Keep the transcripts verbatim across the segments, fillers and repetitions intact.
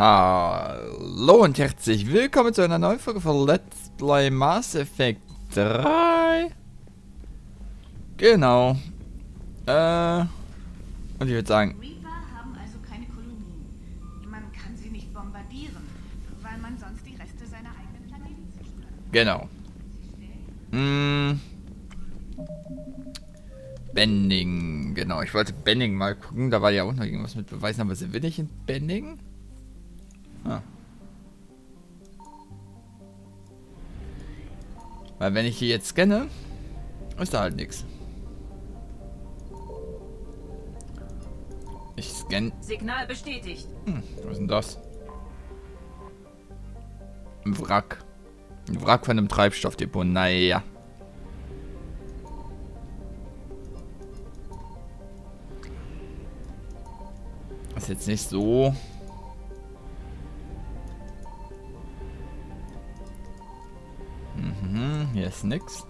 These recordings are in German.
Hallo und herzlich willkommen zu einer neuen Folge von Let's Play Mass Effect drei. Genau. Äh, und ich würde sagen... Reaper haben also keine Kolonien. Man kann sie nicht bombardieren, weil man sonst die Reste seiner eigenen Planeten zerstört. Genau. Mmh. Bending, genau. Ich wollte Bending mal gucken. Da war ja auch noch irgendwas mit Beweisen, aber sind wir nicht in Bending? Ah. Weil wenn ich hier jetzt scanne, ist da halt nichts. Ich scanne. Signal bestätigt. Hm, was ist denn das? Ein Wrack. Ein Wrack von einem Treibstoffdepot. Naja. Ist jetzt nicht so. Mhm, hier ist nix.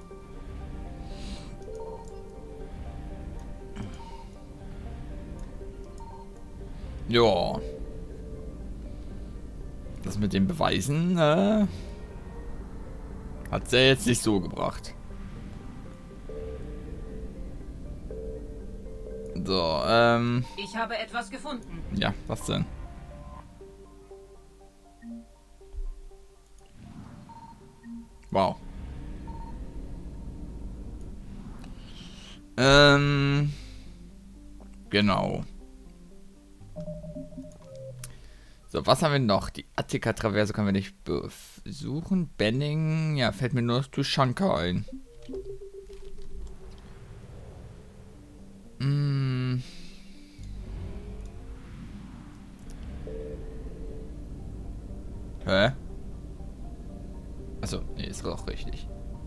Ja. Das mit den Beweisen, äh, hat's ja jetzt nicht so gebracht. So, ähm. Ich habe etwas gefunden. Ja, was denn? Wow. Ähm. Genau. So, was haben wir noch? Die Attika-Traverse können wir nicht besuchen. Benning, ja, fällt mir nur noch Tuschanka ein. Hm. Hä? Achso, nee, ist auch richtig.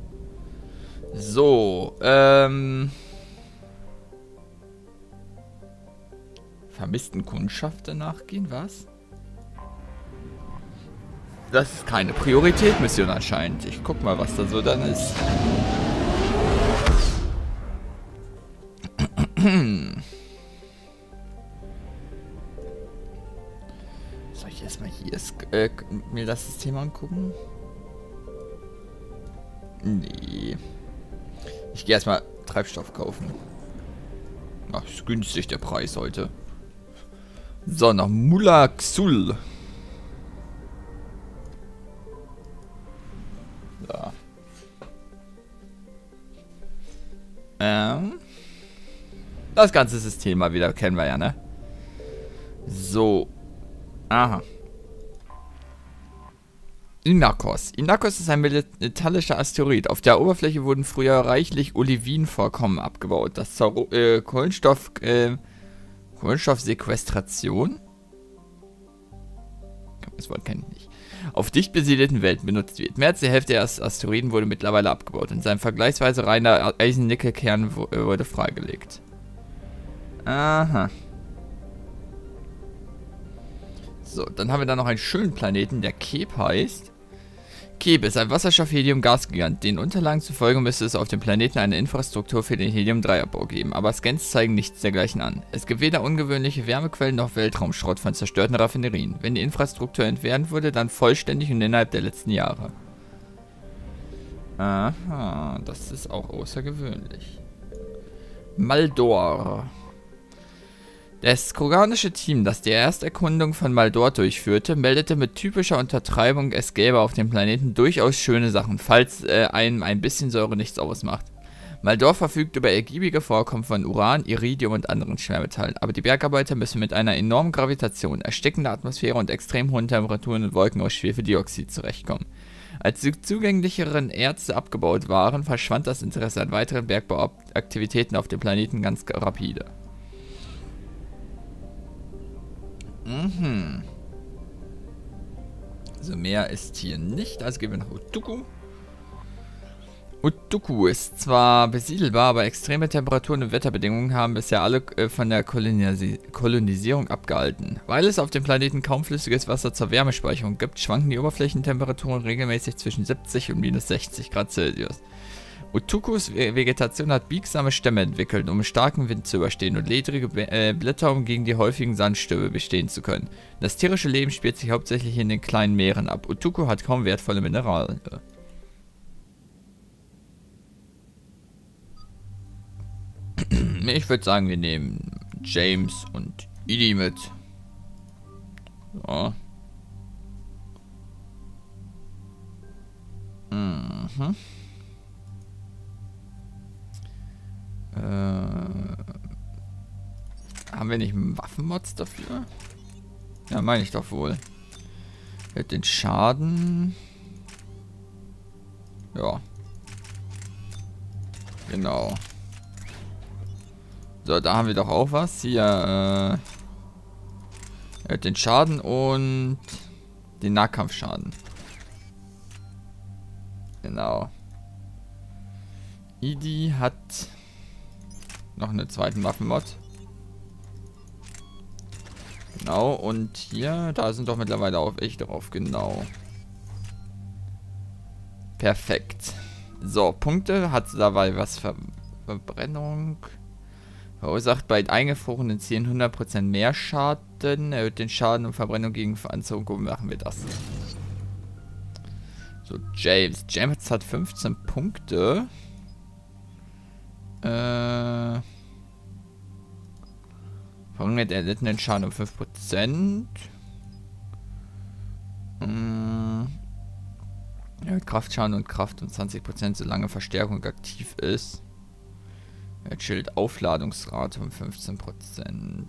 So, ähm. Vermissten Kundschafter nachgehen, was? Das ist keine Priorität-Mission anscheinend. Ich guck mal, was da so dann ist. Soll ich erstmal hier äh, mir das System angucken? Nee. Ich gehe erstmal Treibstoff kaufen. Ach, ist günstig der Preis heute. So, nach Mula Xul. So. Ähm. Das ganze System mal wieder kennen wir ja, ne? So. Aha. Inakos. Inakos ist ein metallischer Asteroid. Auf der Oberfläche wurden früher reichlich Olivinvorkommen abgebaut. Das Zaro äh, Kohlenstoff, äh, Kohlenstoffsequestration? Das Wort kenne ich nicht. Auf dicht besiedelten Welten benutzt wird. Mehr als die Hälfte der Asteroiden wurde mittlerweile abgebaut. Und sein vergleichsweise reiner Eisen-Nickel-Kern wurde freigelegt. Aha. So, dann haben wir da noch einen schönen Planeten, der Keb heißt. Keb ist ein Wasserstoff-Helium-Gasgigant. Den Unterlagen zufolge müsste es auf dem Planeten eine Infrastruktur für den Helium drei Abbau geben, aber Scans zeigen nichts dergleichen an. Es gibt weder ungewöhnliche Wärmequellen noch Weltraumschrott von zerstörten Raffinerien. Wenn die Infrastruktur entfernt wurde, dann vollständig und innerhalb der letzten Jahre. Aha, das ist auch außergewöhnlich. Maldor. Das kroganische Team, das die Ersterkundung von Maldor durchführte, meldete mit typischer Untertreibung, es gäbe auf dem Planeten durchaus schöne Sachen, falls äh, einem ein bisschen Säure nichts ausmacht. Maldor verfügt über ergiebige Vorkommen von Uran, Iridium und anderen Schwermetallen, aber die Bergarbeiter müssen mit einer enormen Gravitation, erstickender Atmosphäre und extrem hohen Temperaturen und Wolken aus Schwefeldioxid zurechtkommen. Als die zugänglicheren Erze abgebaut waren, verschwand das Interesse an weiteren Bergbauaktivitäten auf dem Planeten ganz rapide. Mhm. Also mehr ist hier nicht. Also gehen wir nach Utuku. Utuku ist zwar besiedelbar, aber extreme Temperaturen und Wetterbedingungen haben bisher alle äh, von der Kolonisi Kolonisierung abgehalten. Weil es auf dem Planeten kaum flüssiges Wasser zur Wärmespeicherung gibt, schwanken die Oberflächentemperaturen regelmäßig zwischen siebzig und minus sechzig Grad Celsius. Utukus Vegetation hat biegsame Stämme entwickelt, um starken Wind zu überstehen und ledrige äh, Blätter, um gegen die häufigen Sandstürme bestehen zu können. Das tierische Leben spielt sich hauptsächlich in den kleinen Meeren ab. Utuku hat kaum wertvolle Mineralien. Ich würde sagen, wir nehmen James und Edie mit. So. Mhm. Äh, haben wir nicht Waffenmods dafür? Ja, meine ich doch wohl. Mit den Schaden. Ja. Genau. So, da haben wir doch auch was. Hier, äh, den Schaden und den Nahkampfschaden. Genau. Edie hat noch einen zweiten Waffenmod. Genau, und hier, da sind doch mittlerweile auch welche drauf, genau. Perfekt. So, Punkte hat dabei was Ver Verbrennung. Verursacht bei eingefrorenen Zielen hundert Prozent mehr Schaden. Erhöht den Schaden und Verbrennung gegen Veranzügung. Machen wir das. So, James. James hat fünfzehn Punkte. Äh. Verringert erlittenen Schaden um fünf Prozent. Hm. Erhöht Kraftschaden und Kraft um zwanzig Prozent, solange Verstärkung aktiv ist. Er chillt Aufladungsrate um fünfzehn Prozent.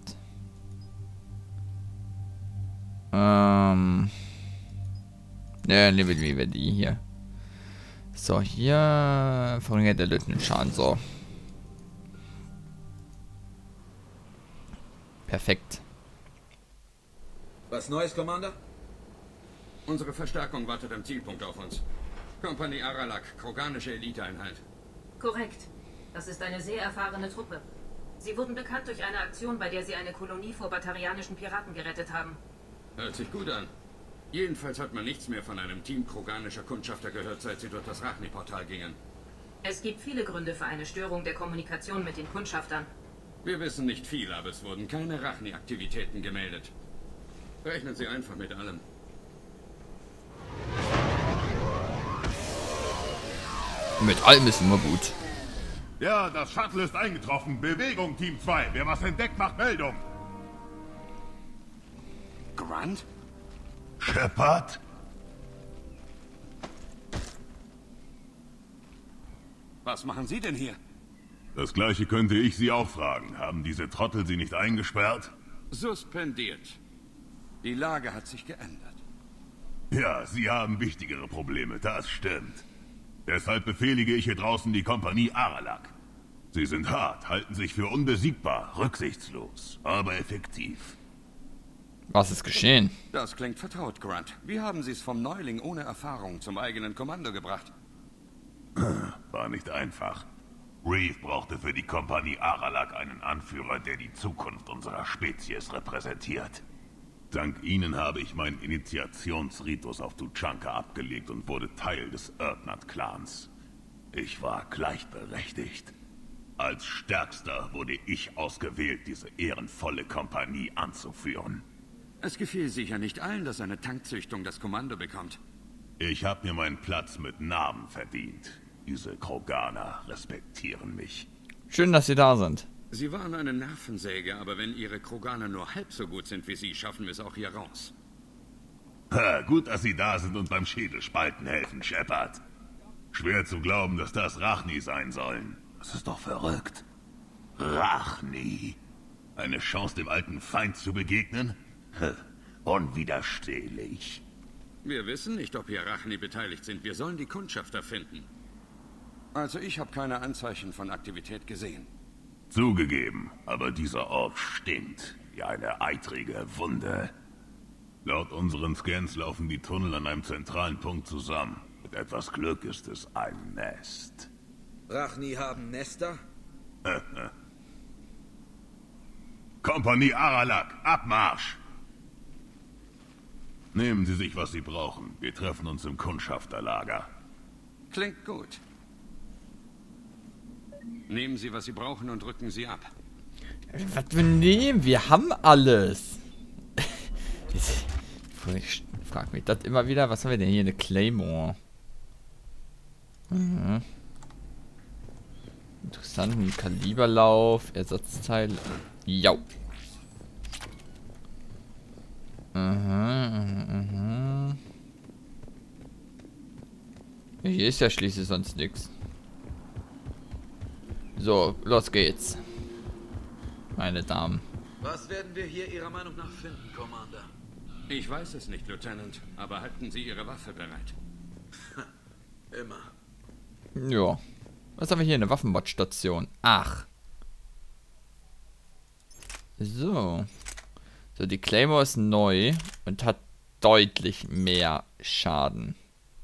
Ähm. Ja, nehmen wir lieber die hier. So, hier verringert der erlittenen Schaden. So. Perfekt. Was Neues, Commander? Unsere Verstärkung wartet am Zielpunkt auf uns. Kompanie Aralak, kroganische Eliteeinheit. Korrekt. Das ist eine sehr erfahrene Truppe. Sie wurden bekannt durch eine Aktion, bei der sie eine Kolonie vor batarianischen Piraten gerettet haben. Hört sich gut an. Jedenfalls hat man nichts mehr von einem Team kroganischer Kundschafter gehört, seit sie durch das Rachni-Portal gingen. Es gibt viele Gründe für eine Störung der Kommunikation mit den Kundschaftern. Wir wissen nicht viel, aber es wurden keine Rachni-Aktivitäten gemeldet. Rechnen Sie einfach mit allem. Mit allem ist immer gut. Ja, das Shuttle ist eingetroffen. Bewegung, Team zwei. Wer was entdeckt, macht Meldung. Grunt? Shepard? Was machen Sie denn hier? Das gleiche könnte ich Sie auch fragen. Haben diese Trottel Sie nicht eingesperrt? Suspendiert. Die Lage hat sich geändert. Ja, Sie haben wichtigere Probleme, das stimmt. Deshalb befehlige ich hier draußen die Kompanie Aralak. Sie sind hart, halten sich für unbesiegbar, rücksichtslos, aber effektiv. Was ist geschehen? Das klingt vertraut, Grunt. Wie haben Sie es vom Neuling ohne Erfahrung zum eigenen Kommando gebracht? War nicht einfach. Reeve brauchte für die Kompanie Aralak einen Anführer, der die Zukunft unserer Spezies repräsentiert. Dank ihnen habe ich meinen Initiationsritus auf Tuchanka abgelegt und wurde Teil des Erdnut-Clans. Ich war gleichberechtigt. Als Stärkster wurde ich ausgewählt, diese ehrenvolle Kompanie anzuführen. Es gefiel sicher nicht allen, dass eine Tankzüchtung das Kommando bekommt. Ich habe mir meinen Platz mit Namen verdient. Diese Kroganer respektieren mich. Schön, dass Sie da sind. Sie waren eine Nervensäge, aber wenn Ihre Kroganer nur halb so gut sind wie Sie, schaffen wir es auch hier raus. Ha, gut, dass Sie da sind und beim Schädelspalten helfen, Shepard. Schwer zu glauben, dass das Rachni sein sollen. Das ist doch verrückt. Rachni. Eine Chance, dem alten Feind zu begegnen? Unwiderstehlich. Wir wissen nicht, ob hier Rachni beteiligt sind. Wir sollen die Kundschafter finden. Also ich habe keine Anzeichen von Aktivität gesehen. Zugegeben, aber dieser Ort stinkt wie eine eitrige Wunde. Laut unseren Scans laufen die Tunnel an einem zentralen Punkt zusammen. Mit etwas Glück ist es ein Nest. Rachni haben Nester? Kompanie Aralak, Abmarsch! Nehmen Sie sich, was Sie brauchen. Wir treffen uns im Kundschafterlager. Klingt gut. Nehmen Sie, was Sie brauchen und rücken Sie ab. Was wir nehmen? Wir haben alles. Ich frag mich das immer wieder. Was haben wir denn hier? Eine Claymore. Mhm. Interessanten Kaliberlauf. Ersatzteil. Jau. Mhm, mhm. Hier ist ja schließlich sonst nichts. So, los geht's. Meine Damen. Was werden wir hier Ihrer Meinung nach finden, Commander? Ich weiß es nicht, Lieutenant, aber halten Sie Ihre Waffe bereit. Immer. Ja. Was haben wir hier? Eine Waffenmod-Station. Ach. So. So, die Claymore ist neu und hat deutlich mehr Schaden.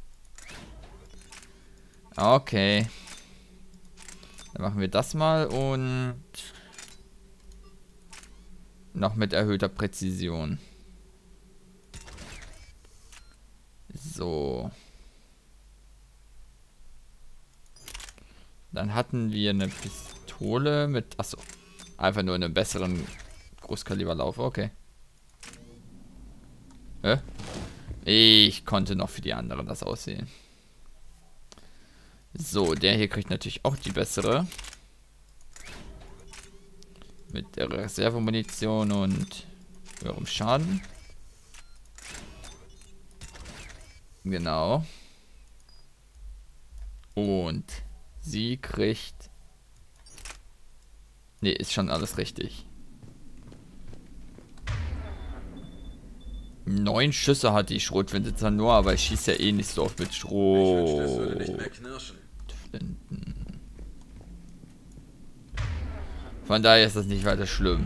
Okay. Dann machen wir das mal und noch mit erhöhter Präzision. So. Dann hatten wir eine Pistole mit... Achso. Einfach nur einen besseren Großkaliberlauf. Okay. Hä? Ich konnte noch für die anderen das aussehen. So, der hier kriegt natürlich auch die bessere. Mit der Reservemunition und höherem Schaden. Genau. Und sie kriegt... Ne, ist schon alles richtig. Neun Schüsse hat die Schrotflinte zwar nur, aber ich schieße ja eh nicht so oft mit Schrot. Das würde nicht mehr knirschen. Flinten. Von daher ist das nicht weiter schlimm.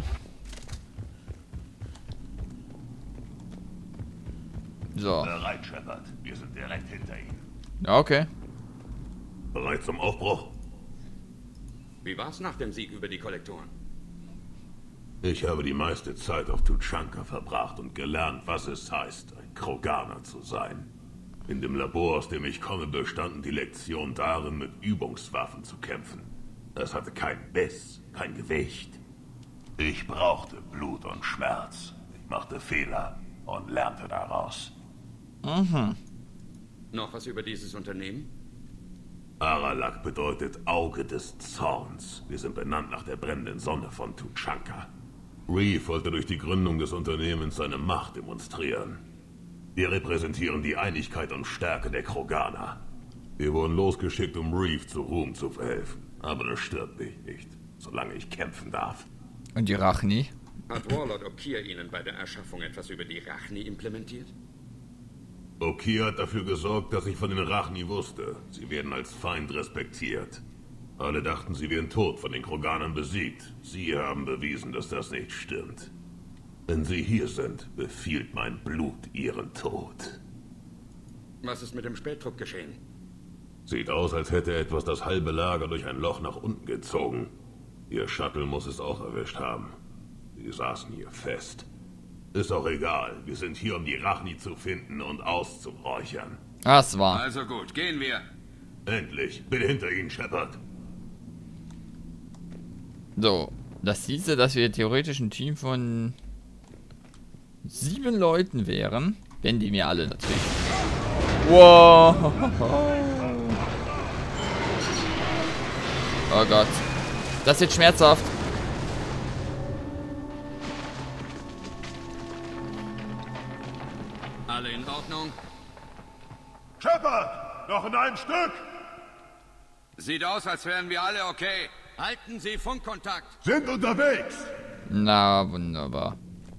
So. Bereit, Shepard. Wir sind direkt hinter Ihnen. Ja, okay. Bereit zum Aufbruch? Wie war's nach dem Sieg über die Kollektoren? Ich habe die meiste Zeit auf Tuchanka verbracht und gelernt, was es heißt, ein Kroganer zu sein. In dem Labor, aus dem ich komme, bestanden die Lektionen darin, mit Übungswaffen zu kämpfen. Es hatte keinen Biss, kein Gewicht. Ich brauchte Blut und Schmerz. Ich machte Fehler und lernte daraus. Mhm. Noch was über dieses Unternehmen? Aralak bedeutet Auge des Zorns. Wir sind benannt nach der brennenden Sonne von Tuchanka. Reeve wollte durch die Gründung des Unternehmens seine Macht demonstrieren. Wir repräsentieren die Einigkeit und Stärke der Kroganer. Wir wurden losgeschickt, um Reeve zu Ruhm zu verhelfen. Aber das stört mich nicht, solange ich kämpfen darf. Und die Rachni? Hat Warlord Okier Ihnen bei der Erschaffung etwas über die Rachni implementiert? Okier hat dafür gesorgt, dass ich von den Rachni wusste. Sie werden als Feind respektiert. Alle dachten, sie wären tot, von den Kroganern besiegt. Sie haben bewiesen, dass das nicht stimmt. Wenn sie hier sind, befiehlt mein Blut ihren Tod. Was ist mit dem Spätrupp geschehen? Sieht aus, als hätte etwas das halbe Lager durch ein Loch nach unten gezogen. Ihr Shuttle muss es auch erwischt haben. Sie saßen hier fest. Ist auch egal. Wir sind hier, um die Rachni zu finden und auszuräuchern. Das war. Also gut, gehen wir. Endlich. Bin hinter Ihnen, Shepard. So. Das hieße, dass wir theoretisch ein Team von sieben Leuten wären. Wenn die mir alle natürlich. Wow. Oh Gott. Das wird schmerzhaft. Alle in Ordnung? Shepard! Noch in einem Stück! Sieht aus, als wären wir alle okay. Halten Sie Funkkontakt. Sind unterwegs! Na, wunderbar.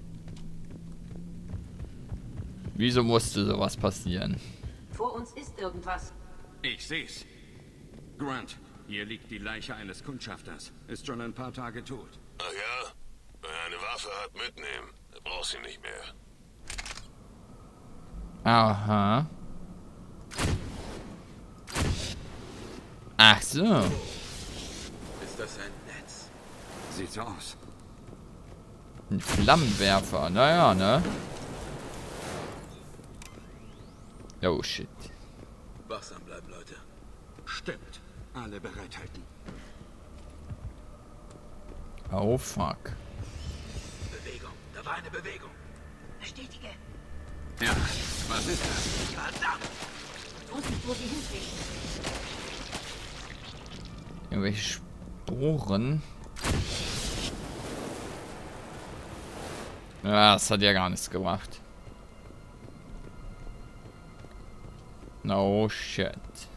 Wieso musste sowas passieren? Vor uns ist irgendwas. Ich seh's. Grunt, hier liegt die Leiche eines Kundschafters. Ist schon ein paar Tage tot. Ach ja? Wer eine Waffe hat, mitnehmen. Er braucht sie nicht mehr. Aha. Ach so. Ist das ein Netz? Sieht so aus. Ein Flammenwerfer. Naja, ne? Oh, shit. Wachsam bleiben, Leute. Stimmt. Alle bereithalten. Oh fuck. Bewegung. Da war eine Bewegung. Bestätige. Ja, was ist das? Verdammt! Und nicht, wo sie hintreten. Irgendwelche Sporen. Ja, das hat ja gar nichts gebracht. No shit.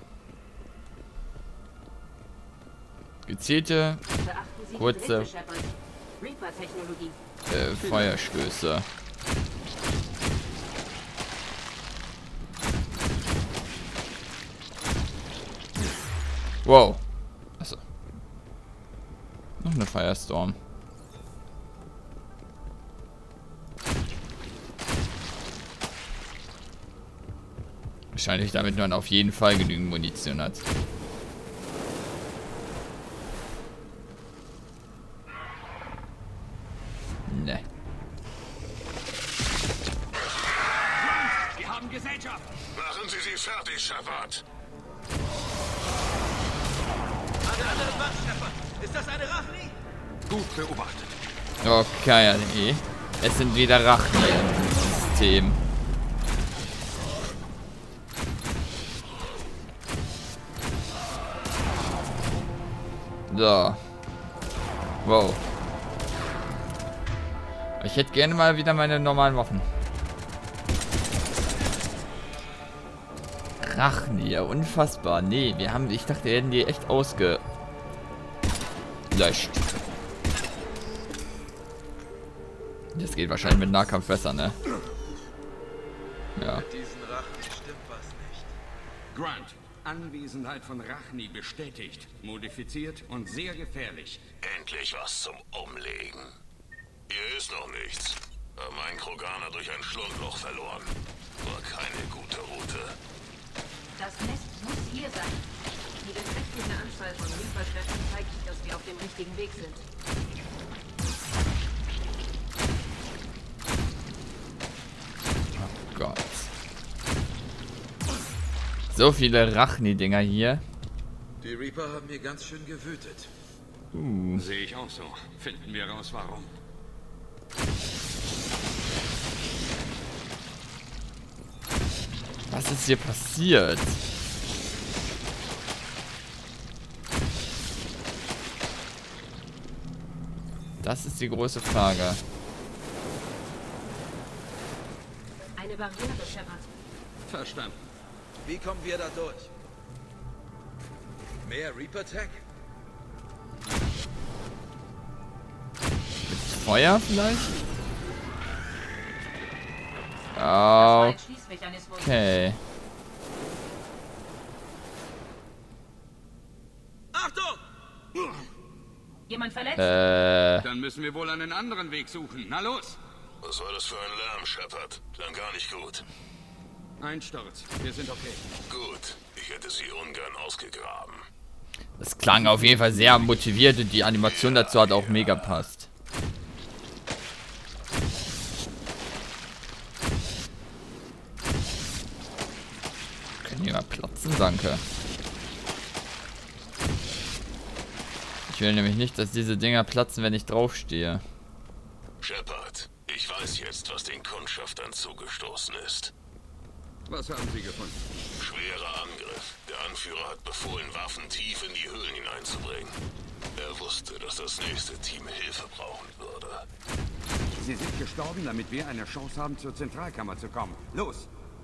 Gezielte Beachten Sie die kurze Drähte, Shepard. Reaper-Technologie. äh, Feuerstöße. Wow. Achso. Noch eine Firestorm. Wahrscheinlich damit man auf jeden Fall genügend Munition hat. Ne. Wir haben Gesellschaft! Machen Sie sie fertig, Shepard. An der anderen Wand, Shepard. Ist das eine Rachni? Gut beobachtet. Okay, nee. Es sind wieder Rachen im System. So. Wow. Ich hätte gerne mal wieder meine normalen Waffen. Rachen hier, unfassbar. Nee, wir haben, ich dachte, wir hätten die echt ausgelöscht. Das geht wahrscheinlich mit Nahkampf besser, ne? Ja. Mit diesen Rachen stimmt was nicht. Grant, Anwesenheit von Rachni bestätigt, modifiziert und sehr gefährlich. Endlich was zum Umlegen. Hier ist noch nichts. Haben einen Kroganer durch ein Schlundloch verloren. War keine gute Route. Das Nest muss hier sein. Die beträchtliche Anzahl von Reaper-Kräften zeigt, dass wir auf dem richtigen Weg sind. Oh Gott. So viele Rachni-Dinger hier. Die Reaper haben hier ganz schön gewütet. Uh. Sehe ich auch so. Finden wir raus, warum. Was ist hier passiert? Das ist die große Frage. Eine Barriere, Shepard. Verstanden. Wie kommen wir da durch? Mehr Reaper-Tech? Feuer vielleicht? Das war ein Schließmechanismus. Okay. Achtung! Jemand verletzt? Äh. Dann müssen wir wohl einen anderen Weg suchen. Na los! Was war das für ein Lärm, Shepard? Klang gar nicht gut. Einsturz. Wir sind okay. Gut, ich hätte sie ungern ausgegraben. Das klang auf jeden Fall sehr motiviert und die Animation dazu hat auch mega passt. Können die mal platzen, danke. Ich will nämlich nicht, dass diese Dinger platzen, wenn ich draufstehe. Shepard, ich weiß jetzt, was den Kundschaftern zugestoßen ist. Was haben Sie gefunden? Schwerer Angriff. Der Anführer hat befohlen, Waffen tief in die Höhlen hineinzubringen. Er wusste, dass das nächste Team Hilfe brauchen würde. Sie sind gestorben, damit wir eine Chance haben, zur Zentralkammer zu kommen. Los!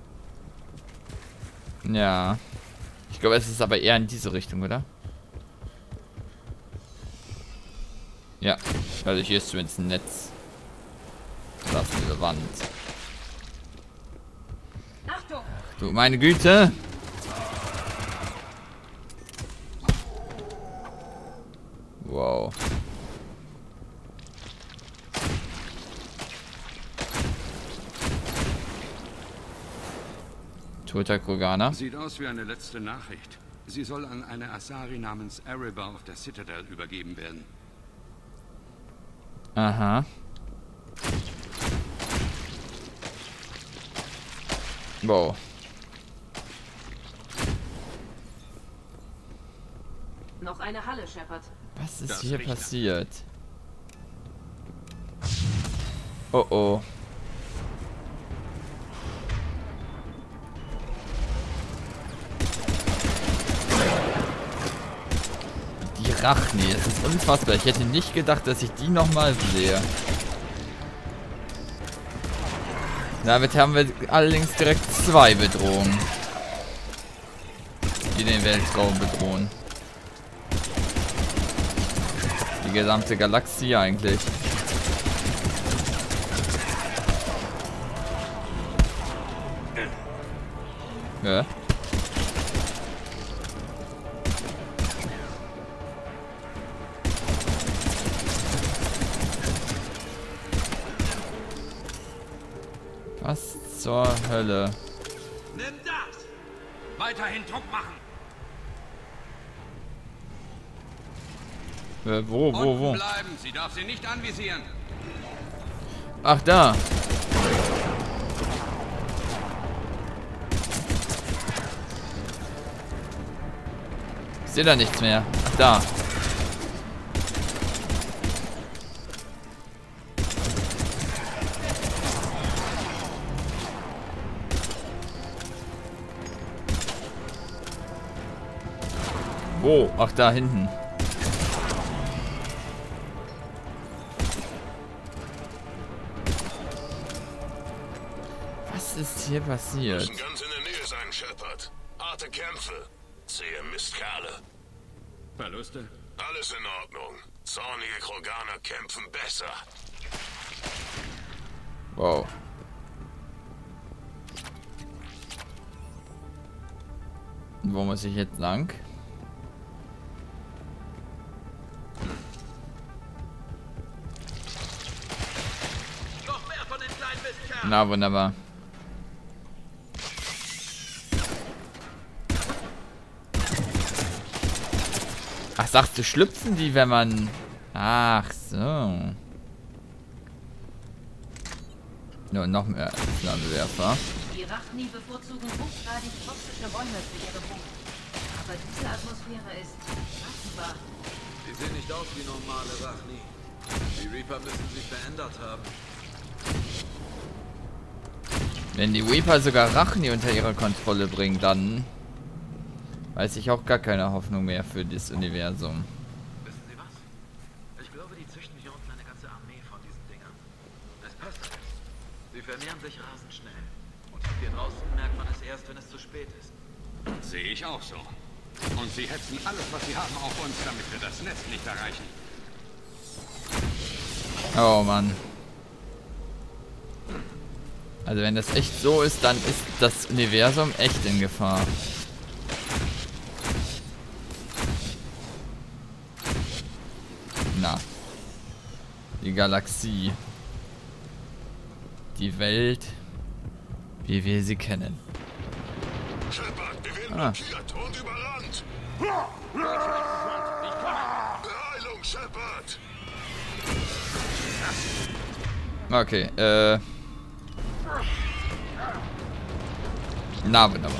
Ja. Ich glaube, es ist aber eher in diese Richtung, oder? Ja. Also hier ist zumindest ein Netz. Das ist eine Wand. Achtung! Du, meine Güte! Wow. Toter Kroganer. Sieht aus wie eine letzte Nachricht. Sie soll an eine Asari namens Erebor auf der Citadel übergeben werden. Aha. Wow. Noch eine Halle, Shepard. Was ist Das hier riecht nach- passiert? Oh oh. Die Rachni, es ist unfassbar. Ich hätte nicht gedacht, dass ich die nochmal sehe. Damit haben wir allerdings direkt zwei Bedrohungen, die den Weltraum bedrohen. Die gesamte Galaxie eigentlich. Ja. Was zur Hölle? Nimm das! Weiterhin Druck machen! Äh, wo, wo, wo? Unten bleiben, sie darf sie nicht anvisieren. Ach, da. Ich sehe da nichts mehr. Ach, da. Wo? Ach, da hinten. Was ist hier passiert? Müssen ganz in der Nähe sein, Shepard. Harte Kämpfe. Zähe Mistkerle. Verluste? Alles in Ordnung. Zornige Kroganer kämpfen besser. Wow. Wo muss ich jetzt lang? Noch mehr von den kleinen Mistkerlen! Na, wunderbar. Ach, sagst du, schlüpfen die, wenn man... Ach so. Nur noch mehr Flammenwerfer. Die Rachni bevorzugen hochgradig toxische Räume für ihre Wohnung. Aber diese Atmosphäre ist unfassbar. Die sehen nicht aus wie normale Rachni. Die Reaper müssen sich verändert haben. Wenn die Reaper sogar Rachni unter ihre Kontrolle bringen, dann weiß ich auch gar keine Hoffnung mehr für das Universum. Wissen Sie was? Ich glaube, die züchten hier unten eine ganze Armee von diesen Dingern. Es passt alles. Sie vermehren sich rasend schnell. Und hier draußen merkt man es erst, wenn es zu spät ist. Sehe ich auch so. Und sie hetzen alles, was sie haben, auf uns, damit wir das Netz nicht erreichen. Oh Mann. Also wenn das echt so ist, dann ist das Universum echt in Gefahr. Na. Die Galaxie. Die Welt, wie wir sie kennen. Shepard, wir werden Ah. blockiert und überrannt. Beeilung, Shepard. Okay, äh. Na, wunderbar.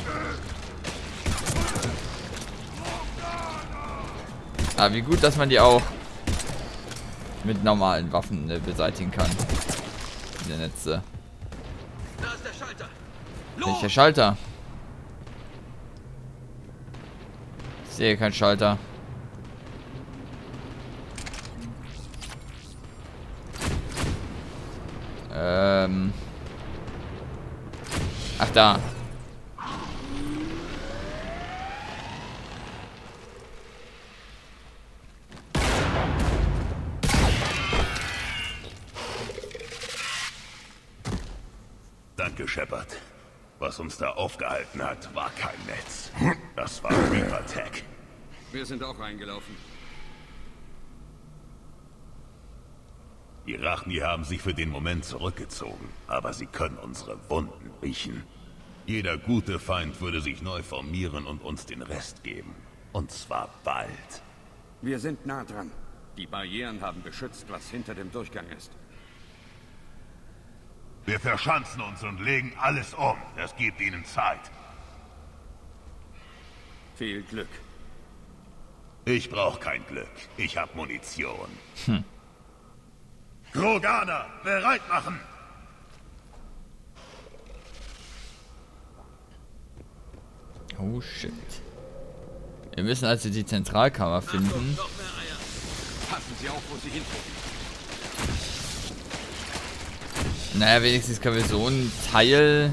Ah, wie gut, dass man die auch mit normalen Waffen äh, beseitigen kann. Die Netze. Da ist der Schalter. Los! Welcher Schalter? Ich sehe keinen Schalter. Ähm. Ach, da. Danke, Shepard. Was uns da aufgehalten hat, war kein Netz. Das war Reaper Tech. Wir sind auch reingelaufen. Die Rachni haben sich für den Moment zurückgezogen, aber sie können unsere Wunden riechen. Jeder gute Feind würde sich neu formieren und uns den Rest geben. Und zwar bald. Wir sind nah dran. Die Barrieren haben beschützt, was hinter dem Durchgang ist. Wir verschanzen uns und legen alles um. Das gibt ihnen Zeit. Viel Glück. Ich brauche kein Glück. Ich habe Munition. Hm. Kroganer, bereit machen! Oh shit. Wir müssen also die Zentralkammer finden. Passen Sie auf, wo Sie hingucken. Naja, wenigstens können wir so einen Teil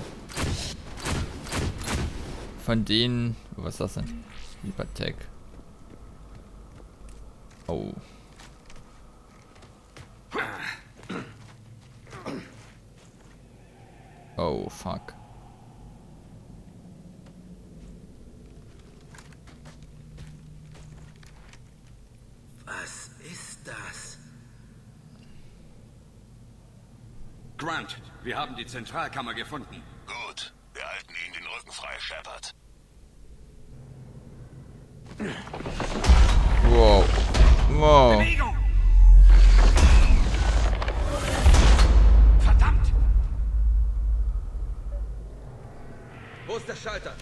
von denen... Was ist das denn? Hypertech. Oh. Oh, fuck. Was ist das? Grant, wir haben die Zentralkammer gefunden. Gut, wir halten Ihnen den Rücken frei, Shepard. Wow. Wow. Bewegung! Verdammt! Wo ist der Schalter?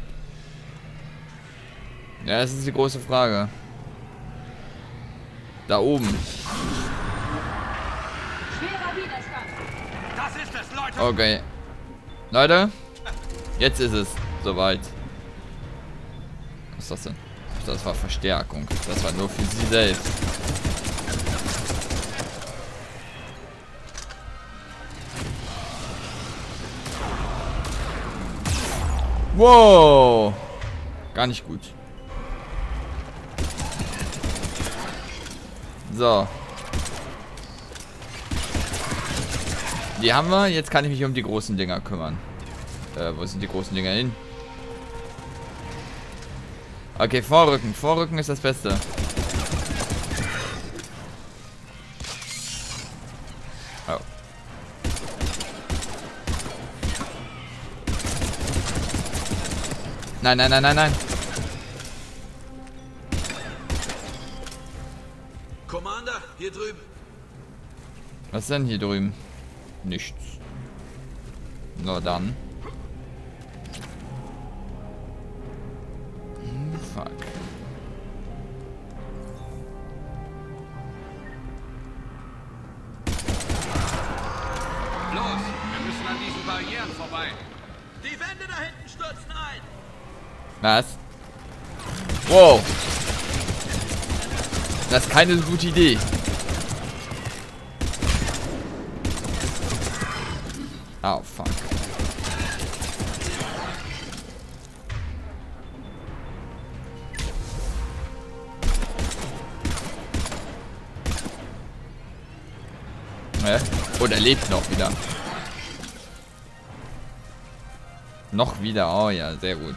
Ja, das ist die große Frage. Da oben. Schwerer Widerstand. Das ist es, Leute! Okay. Leute, jetzt ist es soweit. Was ist das denn? Das war Verstärkung. Das war nur für sie selbst. Wow. Gar nicht gut. So. Die haben wir. Jetzt kann ich mich um die großen Dinger kümmern. Äh, wo sind die großen Dinger hin? Okay, Vorrücken. Vorrücken ist das Beste. Oh. Nein, nein, nein, nein, nein. Commander, hier drüben. Was denn hier drüben? Nichts. Na dann. Hm, fuck. Los, wir müssen an diesen Barrieren vorbei. Die Wände da hinten stürzen ein. Was? Wow. Das ist keine gute Idee. Oh, fuck. Ja. Oh, der lebt noch wieder. Noch wieder, oh ja, sehr gut.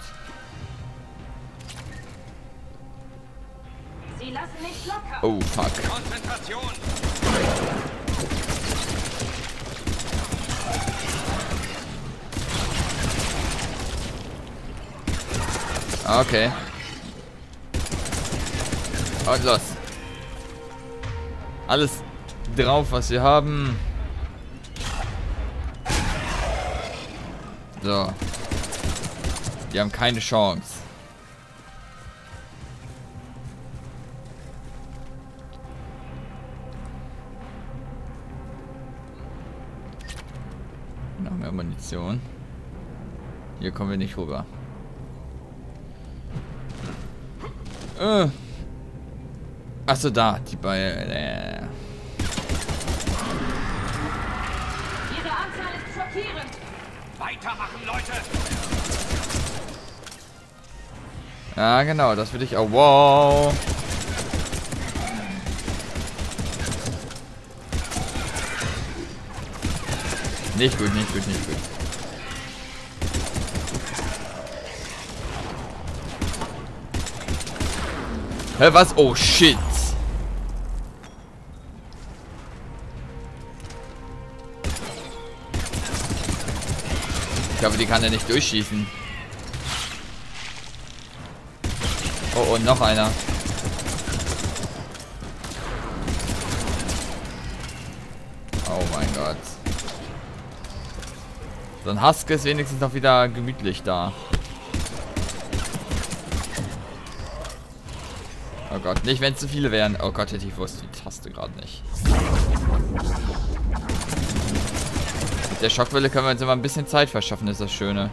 Sie lassen nicht locker. Oh, fuck. Konzentration! Okay. Und los. Alles drauf, was wir haben. So. Die haben keine Chance. Noch mehr Munition. Hier kommen wir nicht rüber. Äh. Achso, da, die bei. Äh. Ihre Anzahl ist schockierend. Weitermachen, Leute! Ja, genau, das würde ich auch. Wow. Nicht gut, nicht gut, nicht gut. Hä, was? Oh, shit. Ich hoffe, die kann er nicht durchschießen. Oh, und noch einer. Oh mein Gott. So ein Husky ist wenigstens noch wieder gemütlich da. Oh Gott, nicht wenn es zu viele wären. Oh Gott, hätte ich wusste die Taste gerade nicht. Mit der Schockwelle können wir uns immer ein bisschen Zeit verschaffen, ist das Schöne.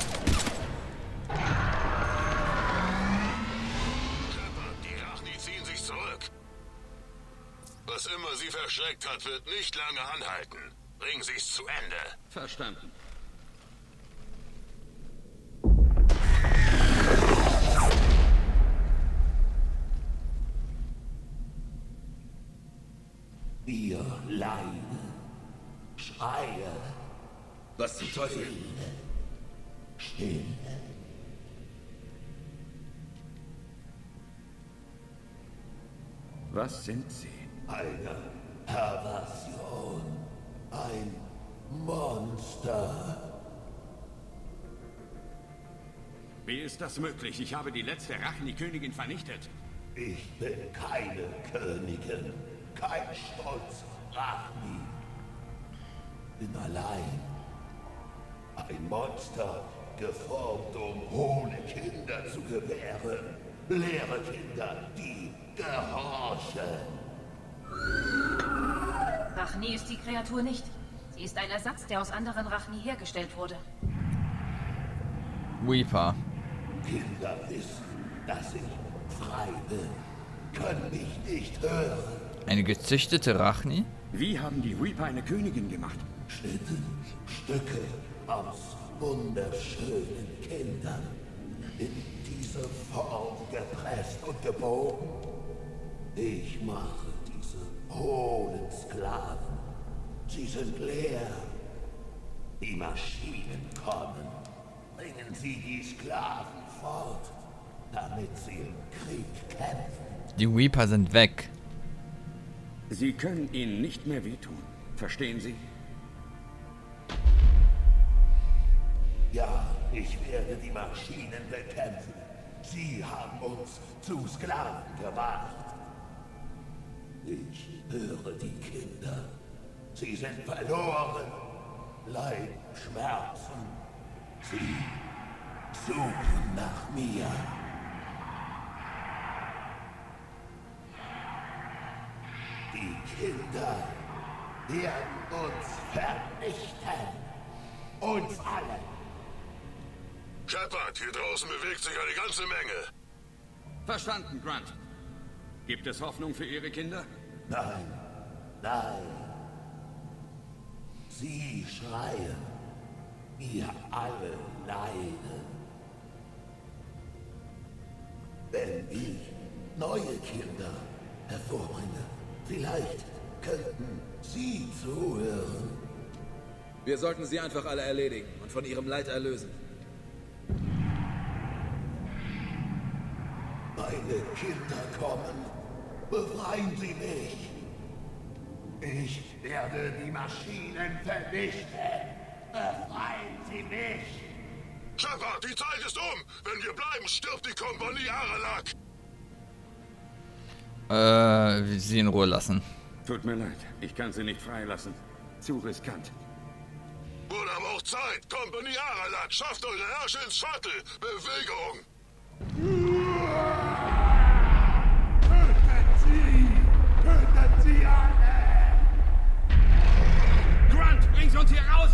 Die Rachni ziehen sich zurück. Was immer sie verschreckt hat, wird nicht lange anhalten. Bringen Sie es zu Ende. Verstanden. Wir leiden, schreie, Was zum Teufel? still. Was sind Sie? Eine Perversion, ein Monster. Wie ist das möglich? Ich habe die letzte Rachni-Königin vernichtet. Ich bin keine Königin, kein Stolz, Rachni. Bin allein. Ein Monster, geformt, um hohle Kinder zu gebären. Leere Kinder, die gehorchen. Rachni ist die Kreatur nicht. Sie ist ein Ersatz, der aus anderen Rachni hergestellt wurde. Weeper. Kinder wissen, dass ich frei bin, können mich nicht hören. Eine gezüchtete Rachni? Wie haben die Reaper eine Königin gemacht? Schnitten, Stücke aus wunderschönen Kindern, in diese Form gepresst und gebogen. Ich mache diese hohlen Sklaven. Sie sind leer. Die Maschinen kommen. Bringen Sie die Sklaven fort, damit sie im Krieg kämpfen. Die Reaper sind weg. Sie können ihnen nicht mehr wehtun. Verstehen Sie? Ja, ich werde die Maschinen bekämpfen. Sie haben uns zu Sklaven gemacht. Ich höre die Kinder. Sie sind verloren. Leid, Schmerzen. Sie suchen nach mir. Die Kinder werden uns vernichten. Uns alle. Shepard, hier draußen bewegt sich eine ganze Menge. Verstanden, Grunt. Gibt es Hoffnung für Ihre Kinder? Nein, nein. Sie schreien. Wir alle leiden. Wenn ich neue Kinder hervorbringe, vielleicht könnten Sie zuhören. Wir sollten sie einfach alle erledigen und von ihrem Leid erlösen. Meine Kinder kommen. Befreien Sie mich. Ich werde die Maschinen vernichten. Befreien Sie mich. Shepard, die Zeit ist um. Wenn wir bleiben, stirbt die Kompanie Aralak. Äh, sie in Ruhe lassen. Tut mir leid. Ich kann Sie nicht freilassen. Zu riskant. Wurde aber auch Zeit. Kompanie Aralak, schafft eure Herrscher ins Shuttle. Bewegung. Tötet sie! Tötet sie alle! Grunt, bring Sie uns hier raus!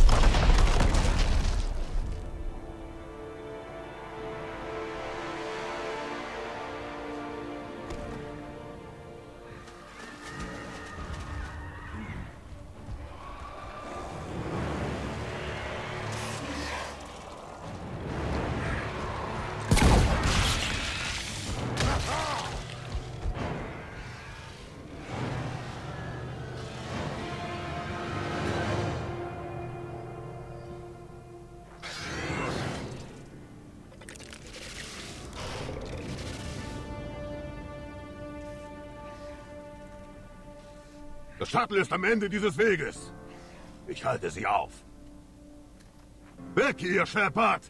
Das Shuttle ist am Ende dieses Weges. Ich halte sie auf. Weg hier, Shepard!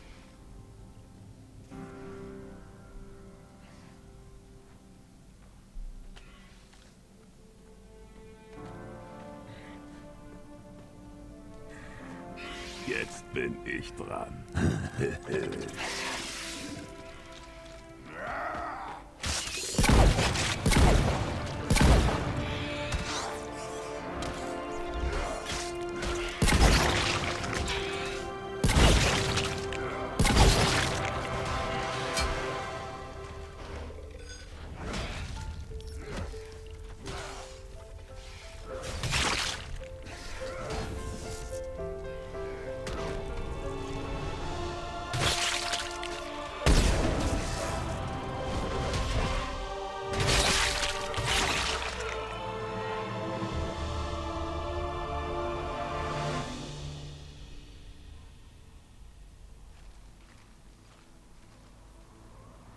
Jetzt bin ich dran.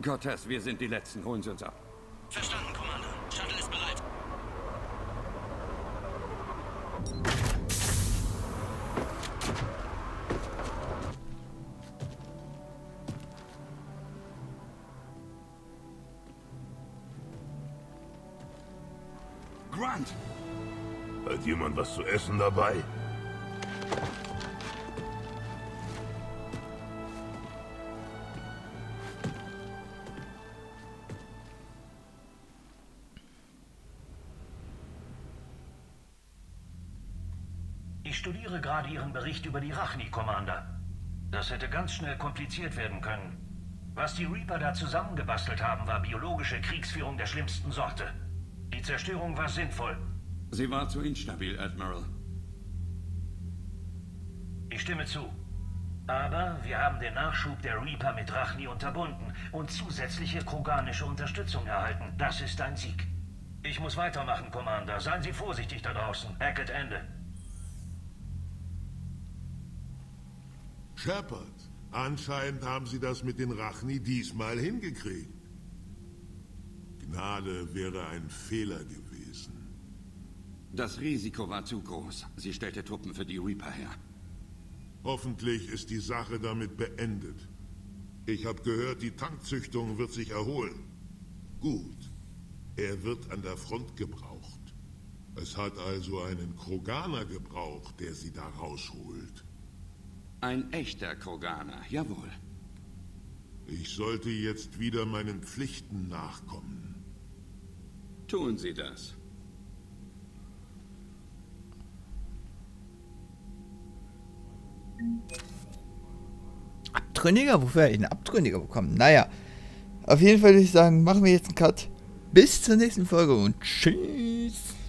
Cortez, wir sind die Letzten. Holen Sie uns ab. Verstanden, Commander. Shuttle ist bereit. Grunt! Hat jemand was zu essen dabei? Ich studiere gerade Ihren Bericht über die Rachni, Commander. Das hätte ganz schnell kompliziert werden können. Was die Reaper da zusammengebastelt haben, war biologische Kriegsführung der schlimmsten Sorte. Die Zerstörung war sinnvoll. Sie war zu instabil, Admiral. Ich stimme zu. Aber wir haben den Nachschub der Reaper mit Rachni unterbunden und zusätzliche kroganische Unterstützung erhalten. Das ist ein Sieg. Ich muss weitermachen, Commander. Seien Sie vorsichtig da draußen. Hackett Ende. Shepard, anscheinend haben Sie das mit den Rachni diesmal hingekriegt. Gnade wäre ein Fehler gewesen. Das Risiko war zu groß. Sie stellte Truppen für die Reaper her. Hoffentlich ist die Sache damit beendet. Ich habe gehört, die Tankzüchtung wird sich erholen. Gut. Er wird an der Front gebraucht. Es hat also einen Kroganer gebraucht, der sie da rausholt. Ein echter Kroganer, jawohl. Ich sollte jetzt wieder meinen Pflichten nachkommen. Tun Sie das. Abtrünniger? Wofür hätte ich einen Abtrünniger bekommen? Naja, auf jeden Fall würde ich sagen, machen wir jetzt einen Cut. Bis zur nächsten Folge und tschüss.